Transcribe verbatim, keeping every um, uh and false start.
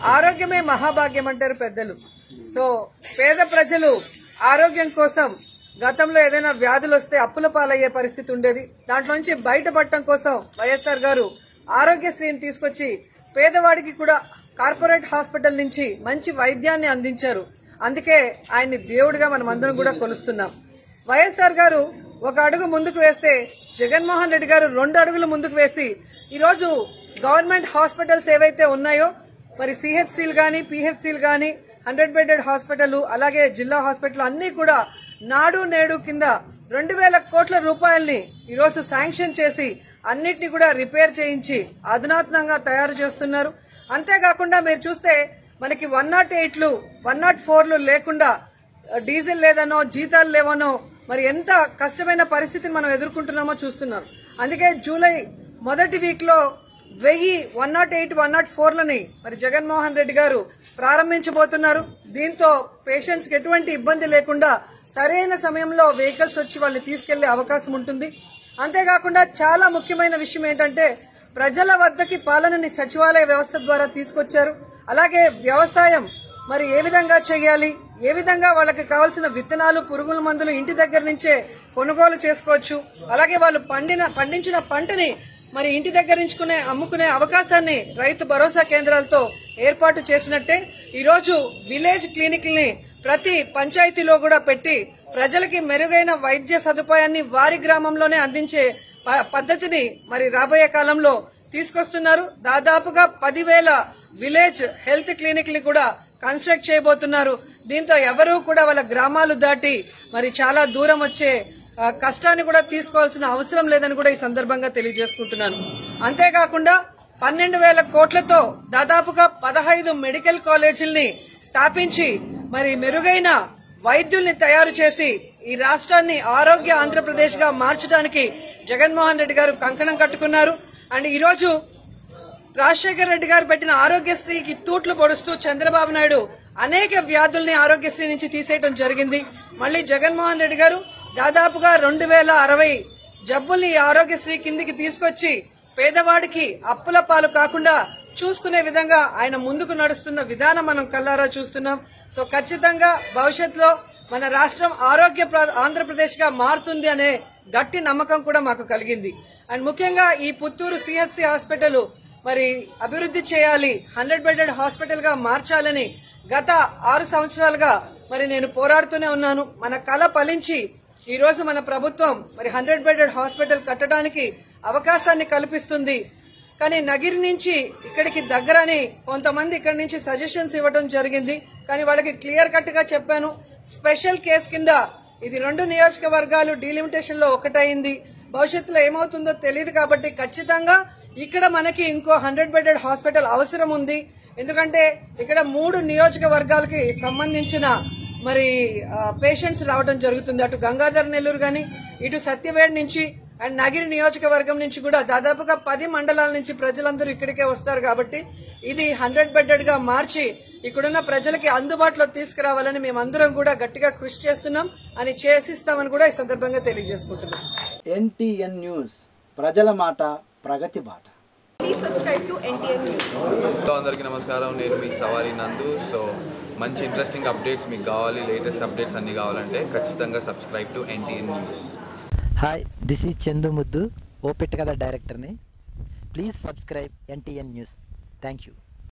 ఆరోగ్యమే మహాభాగ్యం అంటారు పెద్దలు. సో పేద ప్రజలు ఆరోగ్యం కోసం గతంలో ఏదైనా వ్యాధులు వస్తే అప్పుల పాలయ్యే పరిస్థితి ఉండేది. దాంట్లో నుంచి బయటపడటం కోసం వైఎస్ఆర్ గారు ఆరోగ్యశ్రీని తీసుకొచ్చి పేదవాడికి కూడా కార్పొరేట్ హాస్పిటల్ నుంచి మంచి వైద్యాన్ని అందించారు. అందుకే ఆయన్ని దేవుడిగా మనం అందరం కూడా కొలుస్తున్నాం. వైఎస్ఆర్ గారు ఒక అడుగు ముందుకు వేస్తే జగన్మోహన్ రెడ్డి గారు రెండు అడుగులు ముందుకు వేసి ఈరోజు గవర్నమెంట్ హాస్పిటల్స్ ఏవైతే ఉన్నాయో మరి సిహెచ్సీలు గాని పిహెచ్సీలు గాని హండ్రెడ్ బెడెడ్ హాస్పిటల్ అలాగే జిల్లా హాస్పిటల్ అన్ని కూడా నాడు నేడు కింద రెండు వేల కోట్ల రూపాయల్ని ఈరోజు శాంక్షన్ చేసి అన్నిటిని కూడా రిపేర్ చేయించి అధునాతనంగా తయారు చేస్తున్నారు. అంతేకాకుండా మీరు చూస్తే మనకి వన్ నాట్ ఎయిట్లు వన్ నాట్ ఫోర్లు లేకుండా డీజిల్ లేదనో జీతాలు లేవనో మరి ఎంత కష్టమైన పరిస్థితిని మనం ఎదుర్కొంటున్నామో చూస్తున్నాం. అందుకే జూలై మొదటి వీక్ లో వెయ్యి one nought eight one nought ఫోర్లని మరి జగన్మోహన్ రెడ్డి గారు ప్రారంభించబోతున్నారు. దీంతో పేషెంట్స్ కి ఎటువంటి ఇబ్బంది లేకుండా సరైన సమయంలో వెహికల్స్ వచ్చి వాళ్ళని తీసుకెళ్లే అవకాశం ఉంటుంది. అంతేకాకుండా చాలా ముఖ్యమైన విషయం ఏంటంటే ప్రజల వద్దకి పాలనని సచివాలయ వ్యవస్థ ద్వారా తీసుకొచ్చారు. అలాగే వ్యవసాయం మరి ఏ విధంగా చేయాలి, ఏ విధంగా వాళ్ళకి కావాల్సిన విత్తనాలు పురుగుల మందులు ఇంటి దగ్గర నుంచే కొనుగోలు చేసుకోవచ్చు. అలాగే వాళ్ళు పండిన పండించిన పంటని మరి ఇంటి దగ్గర నుంచుకునే అమ్ముకునే అవకాశాన్ని రైతు భరోసా కేంద్రాలతో ఏర్పాటు చేసినట్టే ఈరోజు విలేజ్ క్లినిక్ల్ని ప్రతి పంచాయతీలో కూడా పెట్టి ప్రజలకి మెరుగైన వైద్య సదుపాయాన్ని వారి గ్రామంలోనే అందించే పద్ధతిని మరి రాబోయే కాలంలో తీసుకొస్తున్నారు. దాదాపుగా పదివేల విలేజ్ హెల్త్ క్లినిక్లు కూడా కన్స్ట్రక్ట్ చేయబోతున్నారు. దీంతో ఎవరూ కూడా వాళ్ళ గ్రామాలు దాటి మరి చాలా దూరం వచ్చే కష్టాన్ని కూడా తీసుకోవాల్సిన అవసరం లేదని కూడా ఈ సందర్భంగా తెలియజేసుకుంటున్నాను. అంతేకాకుండా పన్నెండు వేల కోట్లతో దాదాపుగా పదహైదు మెడికల్ కాలేజీల్ని స్థాపించి మరి మెరుగైన వైద్యుల్ని తయారు చేసి ఈ రాష్ట్రాన్ని ఆరోగ్య ఆంధ్రప్రదేశ్ గా మార్చడానికి జగన్మోహన్ రెడ్డి గారు కంకణం కట్టుకున్నారు. అండ్ ఈ రోజు రాజశేఖర రెడ్డి గారు పెట్టిన ఆరోగ్యశ్రీకి తూట్లు పొడుస్తూ చంద్రబాబు నాయుడు అనేక వ్యాధుల్ని ఆరోగ్యశ్రీ నుంచి తీసేయడం జరిగింది. మళ్లీ జగన్మోహన్ రెడ్డి గారు దాదాపుగా రెండు వేల అరవై జబ్బుల్ని ఆరోగ్యశ్రీ కిందికి తీసుకొచ్చి పేదవాడికి అప్పుల పాలు కాకుండా చూసుకునే విధంగా ఆయన ముందుకు నడుస్తున్న విధానం మనం కళ్ళారా చూస్తున్నాం. సో ఖచ్చితంగా భవిష్యత్తులో మన రాష్ట్రం ఆరోగ్య ఆంధ్రప్రదేశ్ గా మారుతుంది అనే గట్టి నమ్మకం కూడా మాకు కలిగింది. అండ్ ముఖ్యంగా ఈ పుత్తూరు సిహెచ్సి హాస్పిటల్ మరి అభివృద్ది చేయాలి, హండ్రెడ్ బెడెడ్ హాస్పిటల్ గా మార్చాలని గత ఆరు సంవత్సరాలుగా మరి నేను పోరాడుతూనే ఉన్నాను. మన కళ ఫలించి ఈ రోజు మన ప్రభుత్వం మరి హండ్రెడ్ బెడెడ్ హాస్పిటల్ కట్టడానికి అవకాశాన్ని కల్పిస్తుంది. కానీ నగిరి నుంచి ఇక్కడికి దగ్గరని కొంతమంది ఇక్కడి నుంచి సజెషన్స్ ఇవ్వడం జరిగింది. కానీ వాళ్ళకి క్లియర్ కట్ గా చెప్పాను, స్పెషల్ కేసు కింద ఇది రెండు నియోజకవర్గాలు డీలిమిటేషన్ లో ఒకటైంది. భవిష్యత్తులో ఏమవుతుందో తెలియదు కాబట్టి ఖచ్చితంగా ఇక్కడ మనకి ఇంకో హండ్రెడ్ బెడెడ్ హాస్పిటల్ అవసరం ఉంది. ఎందుకంటే ఇక్కడ మూడు నియోజకవర్గాలకి సంబంధించిన మరి పేషెంట్స్ రావడం జరుగుతుంది. అటు గంగాధర్ నెల్లూరు గాని ఇటు సత్యవేడ్ నుంచి అండ్ నగిరి నియోజకవర్గం నుంచి కూడా దాదాపుగా పది మండలాల నుంచి ప్రజలందరూ ఇక్కడికే వస్తారు. కాబట్టి ఇది హండ్రెడ్ బెడెడ్ గా మార్చి ఇక్కడున్న ప్రజలకి అందుబాటులో తీసుకురావాలని మేమందరం కూడా గట్టిగా కృషి చేస్తున్నాం అని చేసిస్తామని కూడా ఈ సందర్భంగా తెలియజేసుకుంటున్నాం. ఎన్టీఎన్ న్యూస్, ప్రజల మాట, ప్రగతి బాట. Please subscribe to NTN news. అందరికీ నమస్కారం, నేను మీ సవారి నందు. సో మంచి ఇంట్రెస్టింగ్ అప్డేట్స్ మీకు కావాలి, లేటెస్ట్ అప్డేట్స్ అన్ని కావాలంటే ఖచ్చితంగా subscribe to NTN news. Hi, this is Chandu Muddu, ఓపెట్ కథ డైరెక్టర్ని. Please subscribe NTN news. Thank you.